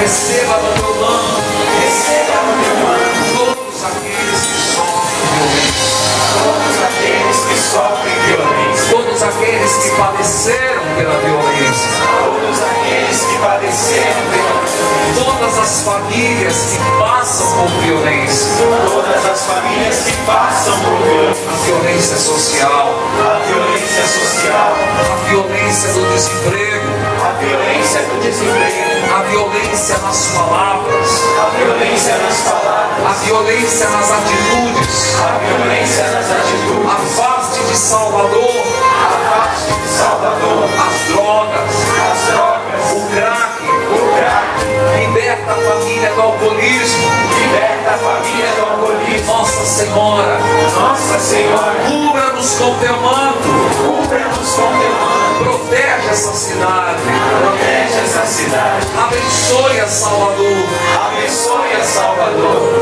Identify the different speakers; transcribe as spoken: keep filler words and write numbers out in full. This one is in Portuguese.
Speaker 1: Receba no teu manto,
Speaker 2: receba no teu manto
Speaker 1: todos aqueles que sofrem violência,
Speaker 2: todos aqueles que sofrem violência,
Speaker 1: todos aqueles que padeceram pela violência,
Speaker 2: todos aqueles que padeceram pela violência,
Speaker 1: todas as famílias que passam por violência,
Speaker 2: todas as famílias que passam por violência,
Speaker 1: a violência social,
Speaker 2: a violência social,
Speaker 1: a violência do desemprego,
Speaker 2: a violência do desemprego,
Speaker 1: a violência nas palavras,
Speaker 2: a violência nas palavras,
Speaker 1: a violência nas atitudes,
Speaker 2: a violência nas atitudes,
Speaker 1: a face de Salvador,
Speaker 2: a parte de Salvador,
Speaker 1: as drogas,
Speaker 2: as drogas,
Speaker 1: o crack,
Speaker 2: o crack,
Speaker 1: liberta a família do alcoolismo,
Speaker 2: liberta a família do alcoolismo.
Speaker 1: Nossa Senhora,
Speaker 2: Nossa Senhora,
Speaker 1: cubra-nos com teu manto,
Speaker 2: cubra-nos com teu manto,
Speaker 1: protege essa cidade,
Speaker 2: protege essa cidade,
Speaker 1: abençoe a Salvador,
Speaker 2: abençoe a Salvador,